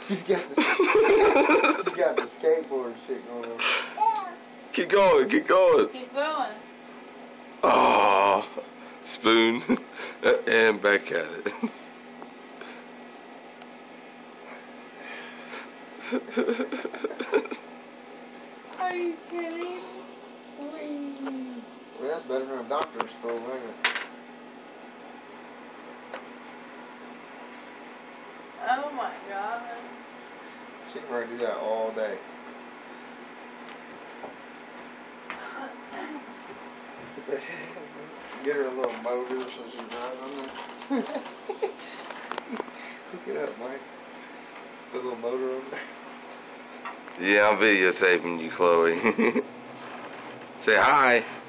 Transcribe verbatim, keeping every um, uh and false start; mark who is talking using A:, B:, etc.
A: She's got the she's got the skateboard shit going on.
B: Keep going, keep going.
C: Keep going.
B: Oh, spoon and back at it.
C: Are you kidding?
A: Well, that's better than a doctor's stool, isn't it?
C: Oh my god.
A: She can probably do that all day. Get her a little motor so she drives on there. Hook it up, Mike. Put a little motor on there.
B: Yeah, I'm videotaping you, Chloe. Say hi.